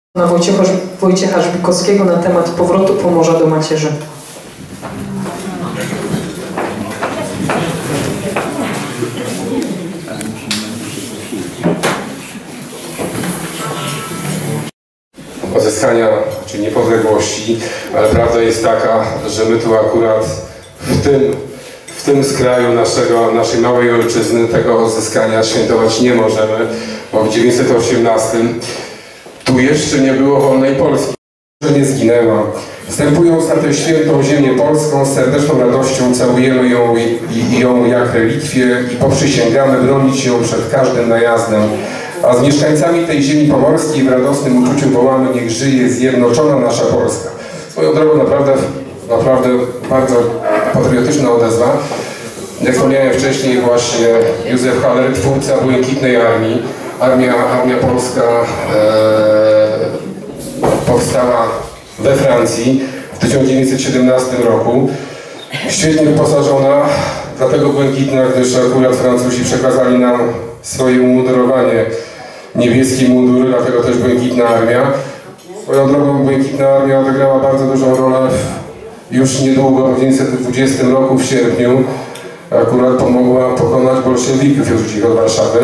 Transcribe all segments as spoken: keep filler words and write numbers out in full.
na Wojciecha, Wojciecha Żbikowskiego na temat powrotu Pomorza do macierzy. Odzyskania, czy niepodległości, ale prawda jest taka, że my tu akurat w tym, w tym skraju naszego, naszej małej ojczyzny tego odzyskania świętować nie możemy, bo w tysiąc dziewięćset osiemnastym tu jeszcze nie było wolnej Polski, że nie zginęła. Wstępując na tę świętą ziemię polską, z serdeczną radością całujemy ją, i, ją jak relikwię i poprzysięgamy bronić ją przed każdym najazdem. A z mieszkańcami tej ziemi pomorskiej w radosnym uczuciu wołamy: niech żyje zjednoczona nasza Polska. Swoją drogą naprawdę, naprawdę bardzo patriotyczna odezwa. Jak wspomniałem wcześniej, właśnie Józef Haller, twórca Błękitnej Armii. Armia, Armia Polska e, powstała we Francji w tysiąc dziewięćset siedemnastym roku. Świetnie wyposażona, dlatego błękitna, gdyż akurat Francuzi przekazali nam swoje umundurowanie, niebieskie mundury, dlatego też Błękitna Armia. Swoją drogą Błękitna Armia odegrała bardzo dużą rolę w, już niedługo, w tysiąc dziewięćset dwudziestym roku w sierpniu. Akurat pomogła pokonać bolszewików i odrzucić ich od Warszawy.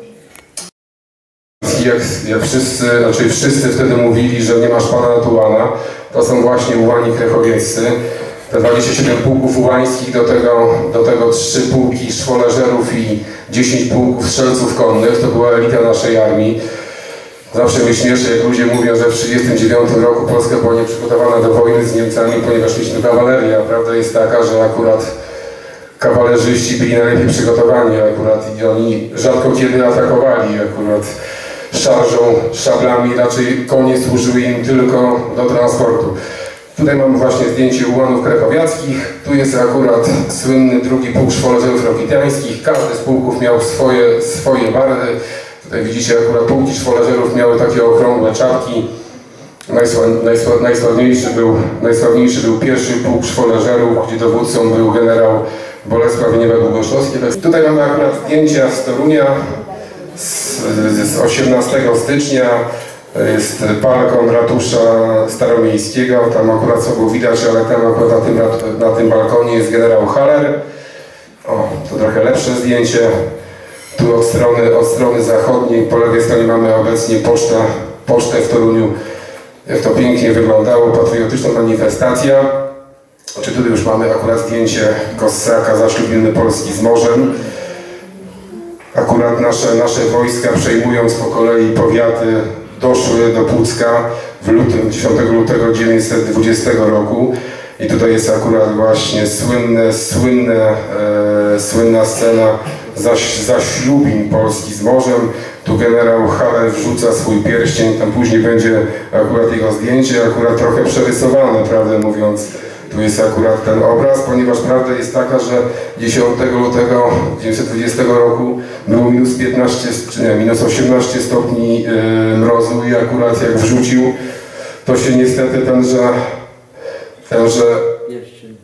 Jak, jak wszyscy, znaczy wszyscy wtedy mówili, że nie masz pana Tułana, to są właśnie ułani krechowieccy. Te dwadzieścia siedem pułków ułańskich, do tego, do tego trzy pułki szwoleżerów i dziesięć pułków strzelców konnych, to była elita naszej armii. Zawsze mnie śmieszy, jak ludzie mówią, że w tysiąc dziewięćset trzydziestym dziewiątym roku Polska była nieprzygotowana do wojny z Niemcami, ponieważ mieliśmy kawalerię, a prawda jest taka, że akurat kawalerzyści byli najlepiej przygotowani akurat i oni rzadko kiedy atakowali akurat szarżą, szablami, raczej konie służyły im tylko do transportu. Tutaj mamy właśnie zdjęcie ułanów krechowiackich. Tu jest akurat słynny drugi pułk szwoleżerów rokitańskich. Każdy z pułków miał swoje, swoje barwy. Tutaj widzicie, akurat pułki szwoleżerów miały takie okrągłe czapki. Najsła, najsła, najsławniejszy, był, najsławniejszy był pierwszy pułk szwoleżerów, gdzie dowódcą był generał Bolesław Niewa-Długoszowski. Tutaj mamy akurat zdjęcia z Torunia z, z osiemnastego stycznia. Jest balkon ratusza staromiejskiego, tam akurat co było widać, ale tam akurat na tym, na tym balkonie jest generał Haller. O, to trochę lepsze zdjęcie. Tu od strony, od strony zachodniej, po lewej stronie mamy obecnie pocztę, pocztę w Toruniu. Jak to pięknie wyglądało, patriotyczna manifestacja. Czy tutaj już mamy akurat zdjęcie Kossaka, zaślubiny Polski z morzem. Akurat nasze, nasze wojska, przejmując po kolei powiaty, doszły do Pucka w lutym, dziesiątego lutego tysiąc dziewięćset dwudziestego roku. I tutaj jest akurat właśnie słynne, słynne, e, słynna scena zaś, zaślubin Polski z morzem. Tu generał Haller wrzuca swój pierścień, tam później będzie akurat jego zdjęcie, akurat trochę przerysowane, prawdę mówiąc. Tu jest akurat ten obraz, ponieważ prawda jest taka, że dziesiątego lutego tysiąc dziewięćset dwudziestego roku było minus piętnaście, czy nie, minus osiemnaście stopni yy, mrozu i akurat jak wrzucił, to się niestety tenże, tenże yy,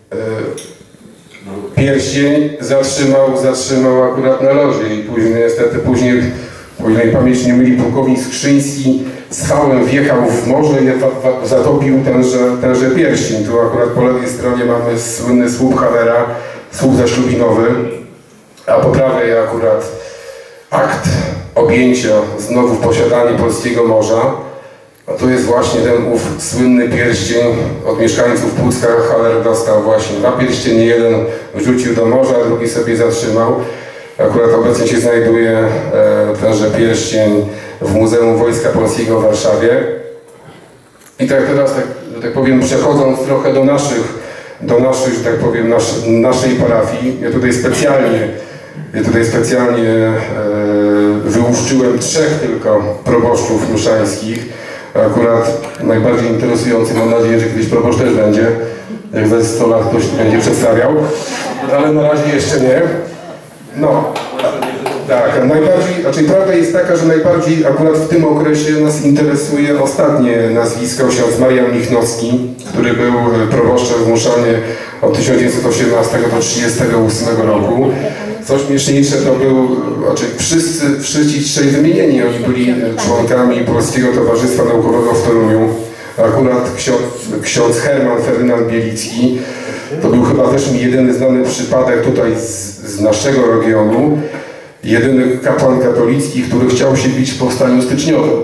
pierścień zatrzymał, zatrzymał akurat na lodzie i później niestety później, o ile mi pamięć nie myli, pułkownik Skrzyński z hałem wjechał w morze i zatopił tenże, tenże pierścień. Tu akurat po lewej stronie mamy słynny słup Hallera, słup zaślubinowy, a po prawej akurat akt objęcia znowu w posiadanie polskiego morza. A tu jest właśnie ten ów słynny pierścień od mieszkańców Pucka. Haller dostał właśnie dwa pierścienie, jeden wrzucił do morza, a drugi sobie zatrzymał. Akurat obecnie się znajduje e, tenże pierścień w Muzeum Wojska Polskiego w Warszawie. I tak teraz, tak, że tak powiem, przechodząc trochę do naszych, do naszych, że tak powiem, nas, naszej parafii, ja tutaj specjalnie, ja tutaj specjalnie e, wyłuszczyłem trzech tylko proboszczów mszańskich. Akurat najbardziej interesujący, mam nadzieję, że kiedyś proboszcz też będzie, jak za sto lat ktoś będzie przedstawiał, ale na razie jeszcze nie. No, tak, najbardziej, znaczy prawda jest taka, że najbardziej akurat w tym okresie nas interesuje ostatnie nazwisko, ksiądz Marian Michnowski, który był proboszczem w Muszanie od tysiąc dziewięćset osiemnastego do tysiąc dziewięćset trzydziestego ósmego roku. Co śmieszniejsze, to był, znaczy wszyscy, wszyscy trzej wymienieni, oni byli członkami Polskiego Towarzystwa Naukowego w Toruniu. Akurat ksiądz, ksiądz Herman Ferdynand Bielicki, to był chyba też mi jedyny znany przypadek tutaj z, z naszego regionu, jedyny kapłan katolicki, który chciał się bić w powstaniu styczniowym.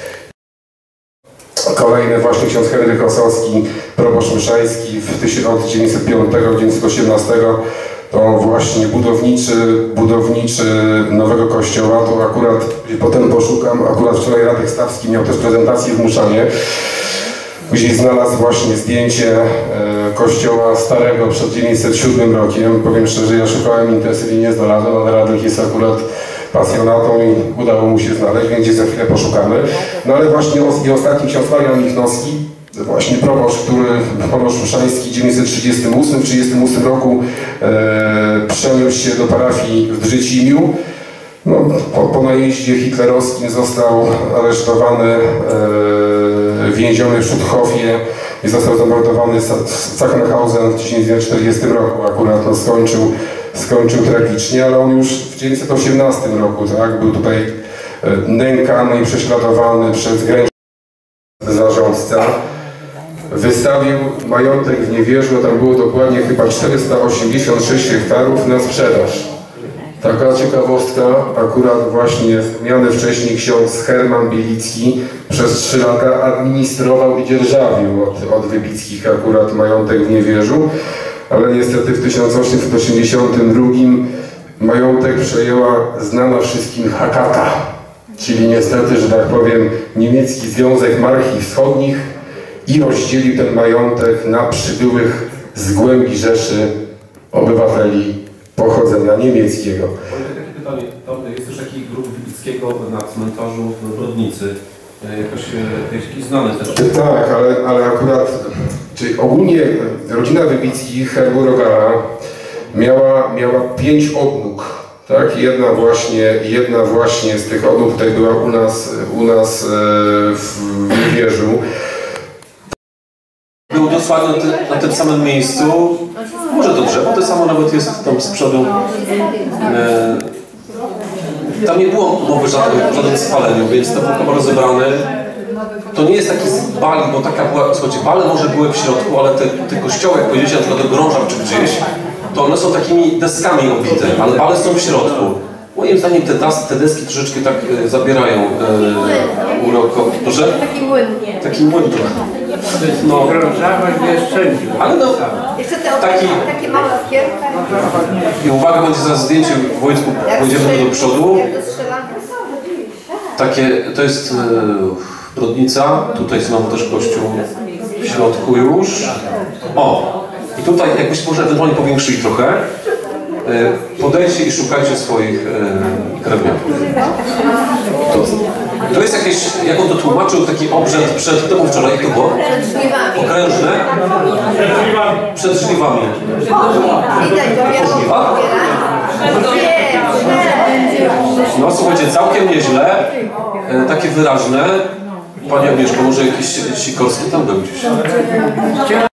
Kolejny właśnie ksiądz Henryk Osowski, proboszcz mszański w tysiąc dziewięćset piątego do dziewięćset osiemnastego, to właśnie budowniczy, budowniczy nowego kościoła, to akurat, potem poszukam, akurat wczoraj Radek Stawski miał też prezentację w Muszanie, gdzie znalazł właśnie zdjęcie e, kościoła starego przed dziewięćset siódmym rokiem. Powiem szczerze, ja szukałem intensywnie, nie znalazłem, ale Radek jest akurat pasjonatą i udało mu się znaleźć, więc za chwilę poszukamy. No ale właśnie os i ostatni ksiądz Marian Michnowski, właśnie proboszcz, który proboszcz mszański w dziewięćset trzydziestym ósmym trzydziestym ósmym roku e, przeniósł się do parafii w Drzycimiu. No, po, po najeździe hitlerowskim został aresztowany, e, więziony w Schutthofie i został zamordowany w Sachsenhausen w tysiąc dziewięćset czterdziestym roku. Akurat no, skończył, skończył tragicznie, ale on już w tysiąc dziewięćset osiemnastym roku tak, był tutaj e, nękany i prześladowany przez gręczny zarządca. Wystawił majątek w Niewierzu, tam było dokładnie chyba czterysta osiemdziesiąt sześć hektarów na sprzedaż. Taka ciekawostka, akurat właśnie wspomniany wcześniej ksiądz Herman Bielicki przez trzy lata administrował i dzierżawił od, od Wybickich akurat majątek w Niewierzu, ale niestety w tysiąc osiemset osiemdziesiątym drugim majątek przejęła znana wszystkim Hakata, czyli niestety, że tak powiem, niemiecki Związek Marchi Wschodnich i rozdzielił ten majątek na przybyłych z głębi Rzeszy obywateli pochodzenia niemieckiego. Takie pytanie, tam jest też taki grób Wybickiego na cmentarzu w Brodnicy. Jakoś, jakiś znany też. Tak, ale, ale akurat, czyli ogólnie rodzina Wybickich, herbu Rogala, miała, miała pięć odnóg. Tak? Jedna właśnie, jedna właśnie z tych odnóg tutaj była u nas, u nas w Niewierzu. Był dosłownie na, ty, na tym samym miejscu, może to drzewo, to samo nawet jest tam z przodu. E, tam nie było mowy o żadnym spaleniu, więc to było rozebrane. To nie jest taki z bali, bo taka była, słuchajcie, bale może były w środku, ale te, te kościoły, jak powiedzieliście, na przykład do Grąża czy gdzieś, to one są takimi deskami obite, ale bale są w środku. Moim zdaniem te, das, te deski troszeczkę tak e, zabierają e, uroko. Proszę? Taki młyn. Taki młyn trochę. No, ale no, taki, takie małe okierka. i uwaga, będzie za zdjęcie w Wojtku, pójdziemy do przodu. Takie, to jest e, Brodnica, tutaj znowu też kościół w środku już. O, i tutaj jakbyś może ewentualnie powiększyli trochę. E, podejdźcie i szukajcie swoich e, krewniaków. To, to jest jakieś, jak on to tłumaczył, taki obrzęd przed, to był wczoraj, jak to było? Okrężne? Przed żniwami. Żniwa? No słuchajcie, całkiem nieźle, e, takie wyraźne. Pani Agnieszko, może jakiś Sikorski tam był gdzieś?